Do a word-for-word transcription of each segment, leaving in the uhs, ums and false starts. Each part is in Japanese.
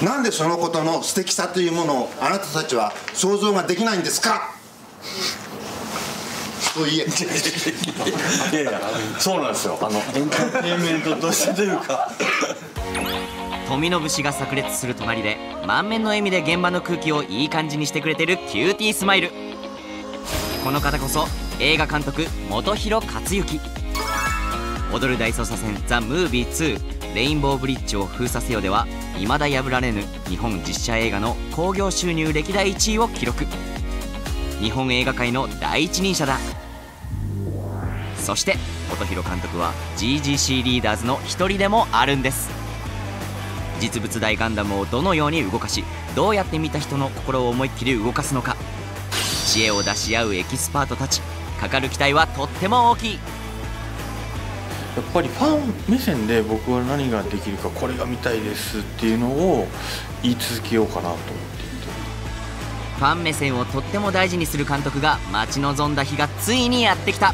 なんでそのことの素敵さというものをあなたたちは想像ができないんですか。そういえいやいや、そうなんですよ。あのエンターテインメントとしてというか富信氏が炸裂する隣で満面の笑みで現場の空気をいい感じにしてくれてるキューティースマイル。この方こそ映画監督本広克行。踊る大捜査線ザ・ムービーツーレインボーブリッジを封鎖せよでは未だ破られぬ日本実写映画の興行収入歴代いちいを記録。日本映画界の第一人者だ。そして本広監督は ジージーシー リーダーズの一人でもあるんです。実物大ガンダムをどのように動かし、どうやって見た人の心を思いっきり動かすのか、知恵を出し合うエキスパートたち。かかる期待はとっても大きい。 やっぱりファン目線で僕は何ができるか、これが見たいですっていうのを言い続けようかなと思っていて、 ファン目線をとっても大事にする監督が待ち望んだ日がついにやってきた。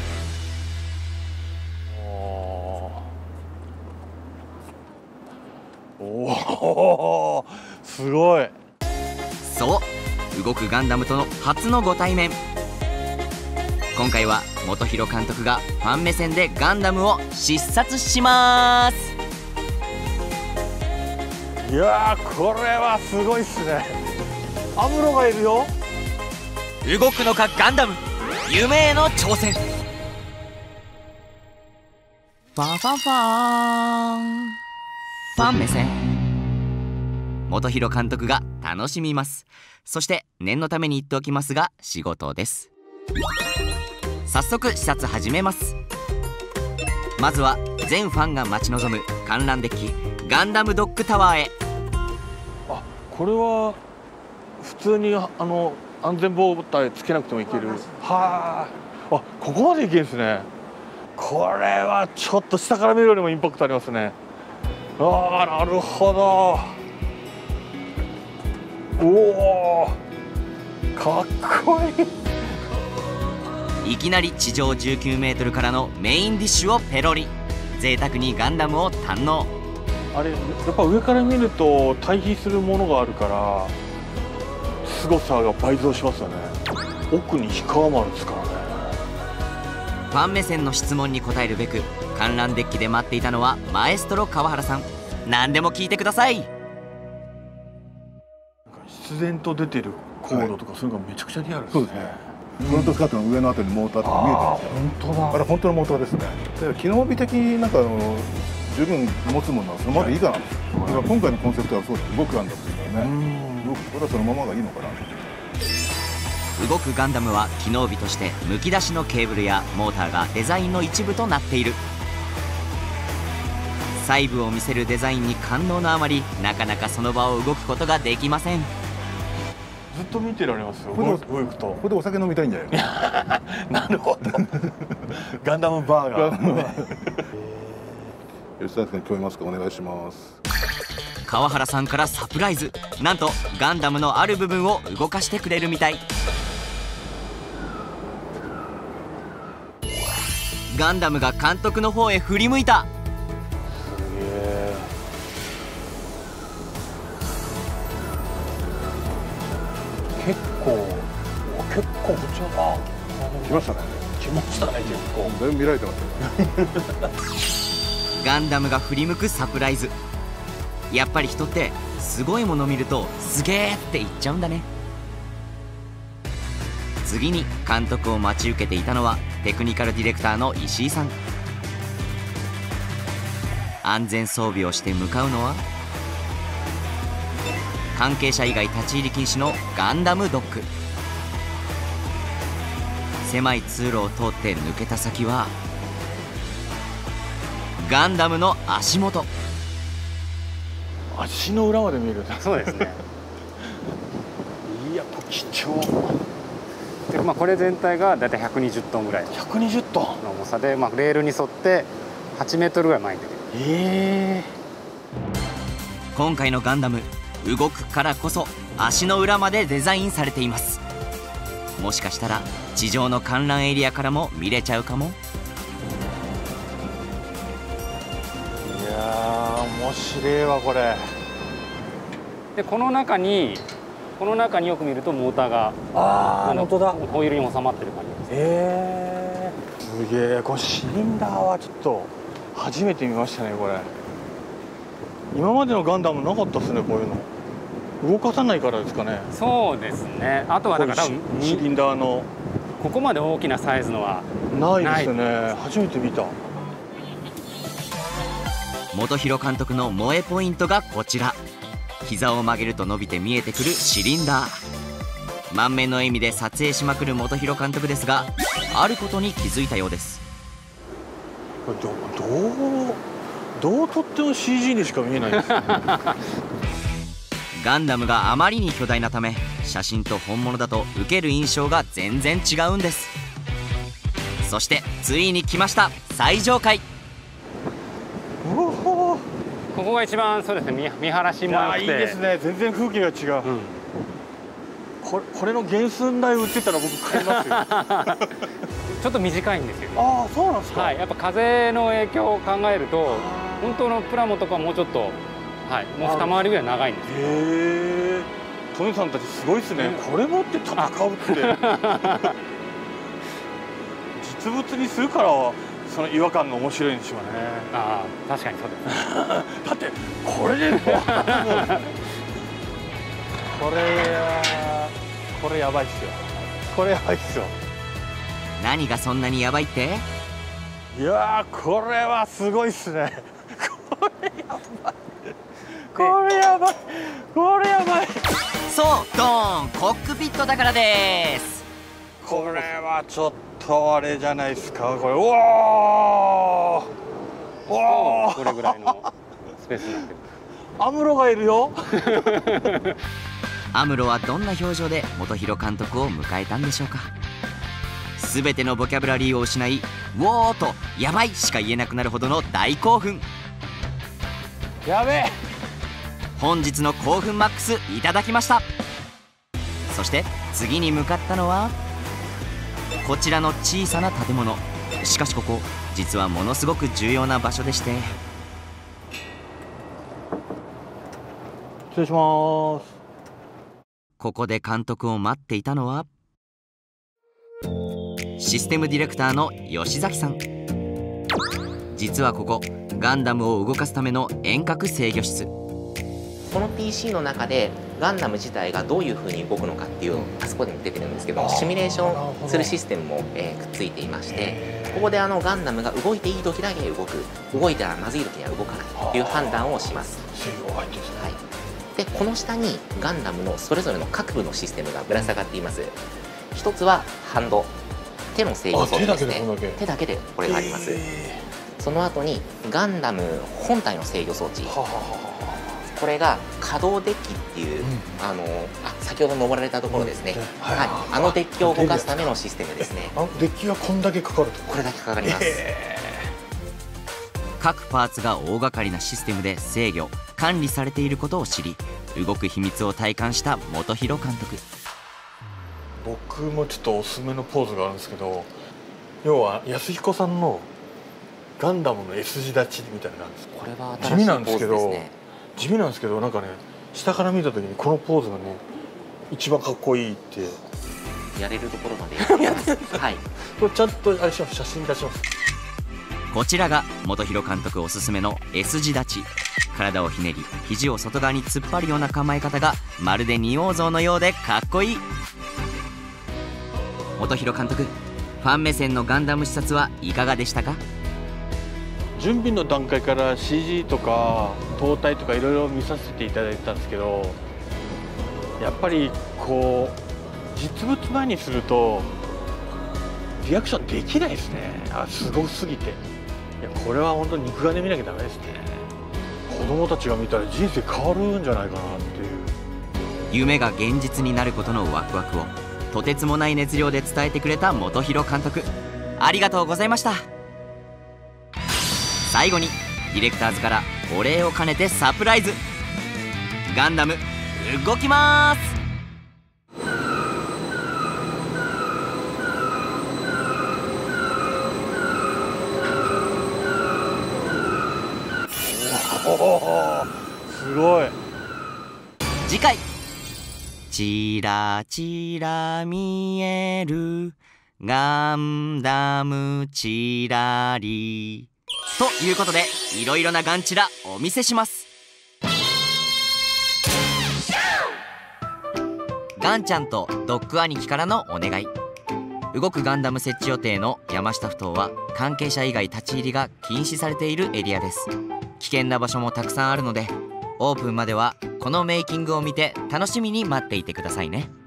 おお、すごい。 そう動くガンダムとの初のご対面。今回は本広監督がファン目線でガンダムを視察します。 いやー、これはすごいっすね。アムロがいるよ。 動くのかガンダム、夢への挑戦。ファンファンファンファン目線。本広監督が楽しみます。そして念のために言っておきますが仕事です。早速視察始めます。まずは全ファンが待ち望む観覧デッキガンダムドックタワーへ。 あ、これは普通にあの安全防帯つけなくてもいける。はあ、あ、ここまでいけるんですね。これはちょっと下から見るよりもインパクトありますね。ああ、なるほど。おお、かっこいい。 いきなり地上じゅうきゅうメートルからのメインディッシュをペロリ。贅沢にガンダムを堪能。 あれやっぱ上から見ると対比するものがあるから凄さが倍増しますよね。奥に氷川丸ですからね。 ファン目線の質問に答えるべく観覧デッキで待っていたのはマエストロ川原さん。何でも聞いてください。 必然と出てるコードとかそういうのがめちゃくちゃリアルですね。 フロントスカートの上のあたりにモーターとか見えてますよ。 本当だ。 あれ本当のモーターですね。で機能美的になんかあの十分持つものはそのままでいいかな。だから今回のコンセプトはそうです。動くガンダムですからね。動くこれはそのままがいいのかな。 動くガンダムは機能美としてむき出しのケーブルやモーターがデザインの一部となっている。細部を見せるデザインに感動のあまりなかなかその場を動くことができません。 ずっと見てられますよ。 これで動くと。 これでお酒飲みたいんじゃないの。 なるほど。ガンダムバーガー。 吉田さん聞こえますか。お願いします。 川原さんからサプライズ。なんとガンダムのある部分を動かしてくれるみたい。ガンダムが監督の方へ振り向いた。 すげえ。結構結構こっちはあ来ましたね。 来ましたね。結構だいぶ見られてますよ。 ガンダムが振り向くサプライズ。やっぱり人ってすごいもの見るとすげーって言っちゃうんだね。次に監督を待ち受けていたのはテクニカルディレクターの石井さん。安全装備をして向かうのは関係者以外立ち入り禁止のガンダムドック。狭い通路を通って抜けた先はガンダムの足元。 足の裏まで見える。 そうですね。 いや、貴重。 で、まあ、これ全体がだいたいひゃくにじゅっトンぐらいひゃくにじゅっトンの重さで、まあ、レールに沿ってはちメートルぐらい前に出てる。 ええー、今回のガンダム動くからこそ足の裏までデザインされています。もしかしたら地上の観覧エリアからも見れちゃうかも。 いやー、面白いわこれ。 でこの中にこの中によく見るとモーターがああ、 の本当だ。 ホイールに収まってる感じです。 ええ、すげえ。このシリンダーはちょっと初めて見ましたね、これ。今までのガンダムなかったですね、こういうの。動かさないからですかね。 そうですね。あとはだから多分シリンダーのここまで大きなサイズのはないですね。初めて見た。 本広監督の萌えポイントがこちら。膝を曲げると伸びて見えてくるシリンダー。満面の笑みで撮影しまくる本広監督ですが、あることに気づいたようです。 これどどうどう撮っても シージー にしか見えないんですよ。 ガンダムがあまりに巨大なため、写真と本物だと受ける印象が全然違うんです。そしてついに来ました、最上階。 ここが一番そうですね、見晴らしも良くて。 いいですね。全然風景が違う。うん、これこれの原寸大売ってたら僕買いますよ。 ちょっと短いんですよ。 ああ、そうなんですか。 はい、やっぱ風の影響を考えると、本当のプラモとかもうちょっと、はい、もう二回りぐらい長いんですよ。へえ。トミさんたちすごいですね。これ持って戦うって。実物にするからその違和感が面白いんでしょうね。 ああ、確かにそうです。 だってこれでこれこれやばいっすよ。これやばいっすよ。 何がそんなにやばいって？ いやー、これはすごいっすね。これやばい。これやばい。これやばい。 そう、ドーン、コックピットだからです。 これはちょっとあれじゃないですか。これ、うわー、 おー、これぐらいのスペースになってる。 アムロがいるよ。 アムロはどんな表情で本広監督を迎えたんでしょうか。全てのボキャブラリーを失い、ウォーとやばいしか言えなくなるほどの大興奮。 やべえ。 本日の興奮マックスいただきました。そして次に向かったのはこちらの小さな建物。しかしここ実はものすごく重要な場所でして。 失礼します。 ここで監督を待っていたのはシステムディレクターの吉崎さん。実はここガンダムを動かすための遠隔制御室。 この ピーシー の中でガンダム自体がどういうふうに動くのかっていうのあそこでも出てるんですけど、シミュレーションするシステムも、えー、くっついていまして、ここであのガンダムが動いていい時だけ動く、動いたらまずい時には動かないという判断をします。はい、でこの下にガンダムのそれぞれの各部のシステムがぶら下がっています。一つはハンド、手の制御装置ですね。手だけでこれがあります。その後にガンダム本体の制御装置、これが可動デッキっていう、うん、あのあ先ほど登られたところですね、うん、はい、あのデッキを動かすためのシステムですね。 あのデッキがこんだけかかると？ これだけかかります。 各パーツが大掛かりなシステムで制御管理されていることを知り、動く秘密を体感した本広監督。 僕もちょっとおすすめのポーズがあるんですけど、要は安彦さんのガンダムの S 字立ちみたいな感じです。 これは新しいポーズですね。 地味なんですけど、なんかね、下から見た時にこのポーズがね一番かっこいいってやれるところまでやってます。はい、 これちゃんとあれします。写真出します。 こちらが本広監督おすすめの S 字立ち。体をひねり肘を外側に突っ張るような構え方がまるで仁王像のようでかっこいい。本広監督、ファン目線のガンダム視察はいかがでしたか？ 準備の段階から シージー とか塔体とかいろいろ見させていただいたんですけど、やっぱりこう実物前にするとリアクションできないですね。あ、すごすぎて。いや、これは本当に肉眼で見なきゃダメですね。子供たちが見たら人生変わるんじゃないかなっていう。 夢が現実になることのワクワクをとてつもない熱量で伝えてくれた本広監督、ありがとうございました。最後にディレクターズからお礼を兼ねてサプライズ。ガンダム動きます。おお、すごい。 次回。チラチラ見えるガンダムチラリということで、いろいろなガンチラお見せします。ガンちゃんとドッグ兄貴からのお願い。動くガンダム設置予定の山下ふ頭は関係者以外立ち入りが禁止されているエリアです。危険な場所もたくさんあるので、オープンまではこのメイキングを見て楽しみに待っていてくださいね。